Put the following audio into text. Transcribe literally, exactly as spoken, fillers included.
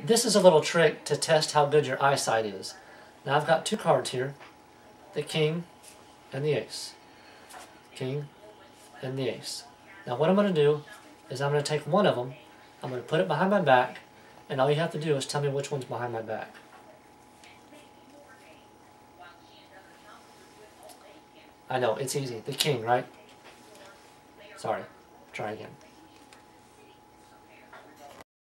this is a little trick to test how good your eyesight is. Now I've got two cards here, the king and the ace. King and the ace. Now what I'm going to do is I'm going to take one of them, I'm going to put it behind my back, and all you have to do is tell me which one's behind my back. I know, it's easy. The king, right? Sorry. Try again.